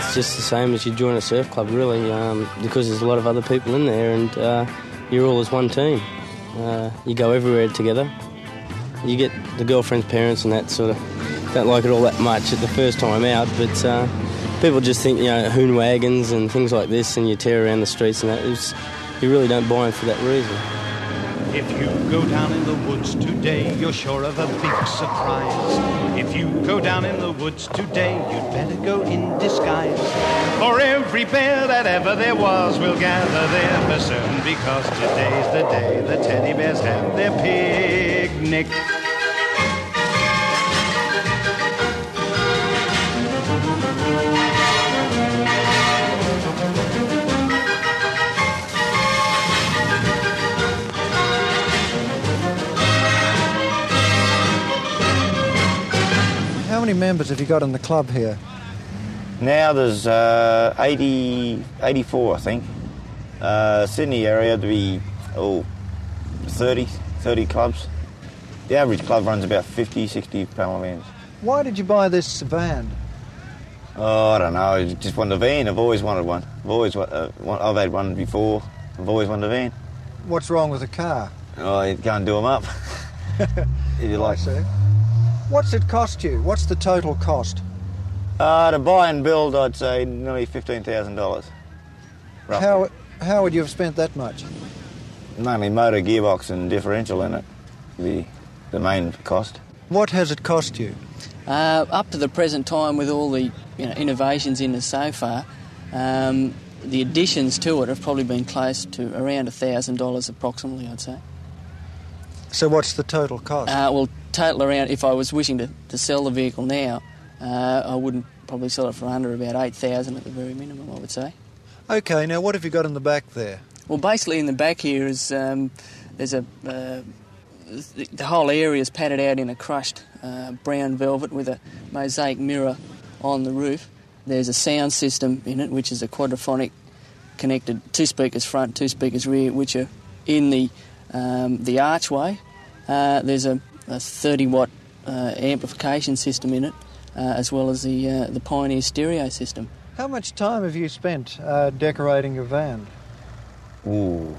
it's just the same as you join a surf club, really, because there's a lot of other people in there and you're all as one team. You go everywhere together. You get the girlfriend's parents and that sort of don't like it all that much at the first time out, but people just think, hoon wagons and things like this, and you tear around the streets and that. You really don't buy them for that reason. If you go down in the woods today, you're sure of a big surprise. If you go down in the woods today, you'd better go in disguise. For every bear that ever there was will gather there for soon, because today's the day the teddy bears have their picnic. How many members have you got in the club here? Now there's 84, I think. Sydney area to be 30 clubs. The average club runs about 50, 60 panel vans. Why did you buy this van? Oh, I don't know. I just wanted a van. I've always wanted one. I've had one before. I've always wanted a van. What's wrong with the car? Oh, you can't do them up. If you like. I see. What's it cost you? What's the total cost? To buy and build, I'd say nearly $15,000. How would you have spent that much? Mainly motor, gearbox and differential in it, the main cost. What has it cost you? Up to the present time, with all the innovations in it so far, the additions to it have probably been close to around $1,000 approximately, I'd say. So what's the total cost? Well, total around, if I was wishing to sell the vehicle now, I wouldn't probably sell it for under about $8,000 at the very minimum, I would say. OK, now what have you got in the back there? Well, basically in the back here is there's the whole area is padded out in a crushed brown velvet with a mosaic mirror on the roof. There's a sound system in it, which is a quadraphonic connected, 2 speakers front, 2 speakers rear, which are in the archway. There's a 30-watt amplification system in it, as well as the Pioneer stereo system. How much time have you spent decorating your van? Ooh.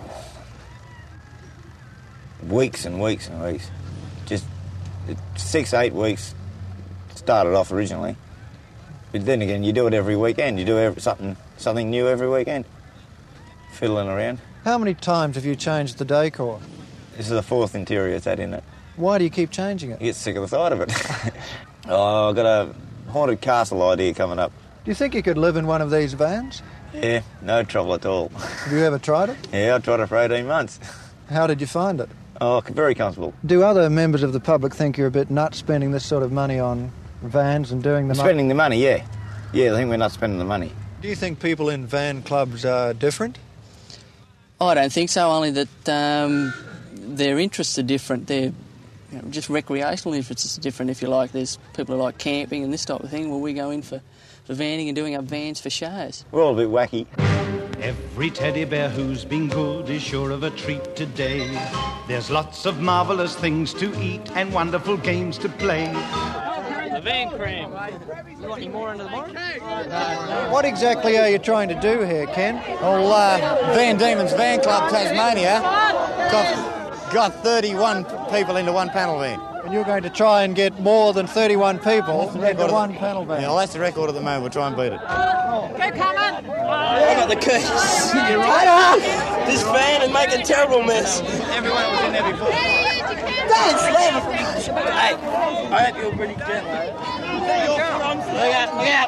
Weeks and weeks and weeks. Just 6, 8 weeks started off originally. But then again, you do it every weekend. You do something new every weekend. Fiddling around. How many times have you changed the decor? This is the 4th interior it's had in it. Why do you keep changing it? You get sick of the sight of it. I've got a haunted castle idea coming up. Do you think you could live in one of these vans? Yeah, no trouble at all. Have you ever tried it? Yeah, I tried it for 18 months. How did you find it? Oh, very comfortable. Do other members of the public think you're a bit nuts spending this sort of money on vans and doing them up? Spending the money, yeah. Yeah, I think we're not spending the money. Do you think people in van clubs are different? I don't think so, only that their interests are different. They're just recreational interests are different, if you like. There's people who like camping and this type of thing. Well, we go in for vanning and doing up vans for shows. We're all a bit wacky. Every teddy bear who's been good is sure of a treat today. There's lots of marvellous things to eat and wonderful games to play. The van cream. You want any more into the morning? What exactly are you trying to do here, Ken? Well, Van Diemen's Van Club Tasmania got 31 people into one panel van. And you're going to try and get more than 31 people into one panel van. Yeah, well, that's the record at the moment. We'll try and beat it. Go, Carmen! I got the keys. You're right. This van is making a terrible mess. Everyone was in there before. Don't slam it. Hey, I hope you're pretty gentle. Look out.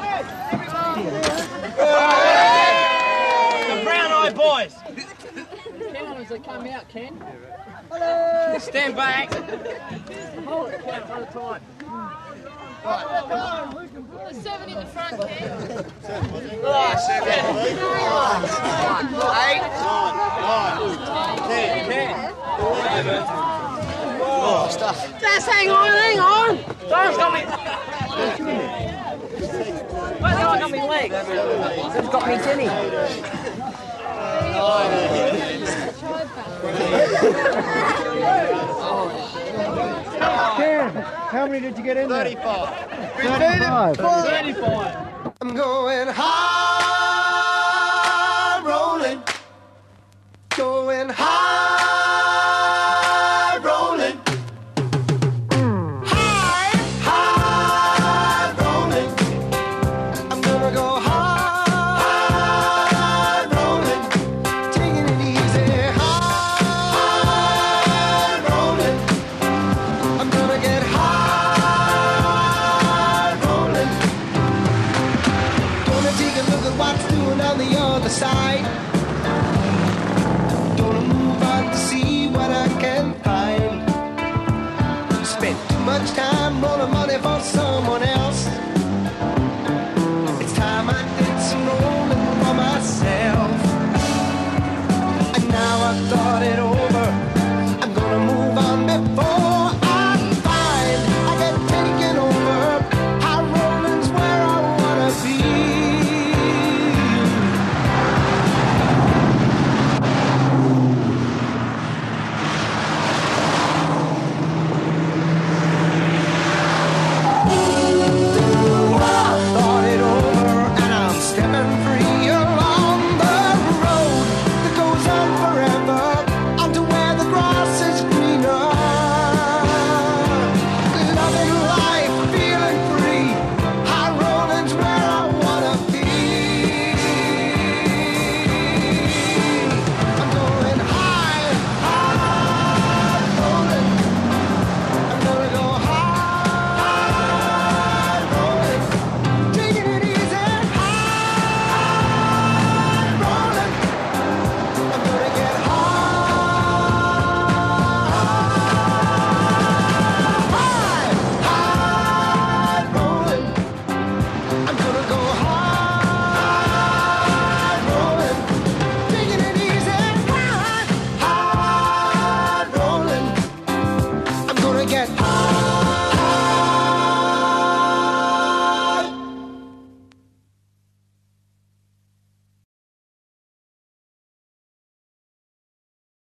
The brown-eyed boys. Count as they come out, Ken. Hello. Stand back. Hold it, count at a time. There's 7 in the front, Ken. 7. 8, 9, 10. Oh, stuff. Just hang on. Someone's got me. Where's the one got me legs? It's got me Jenny. Ken, how many did you get in there? 35. 35. 35. I'm going high. side.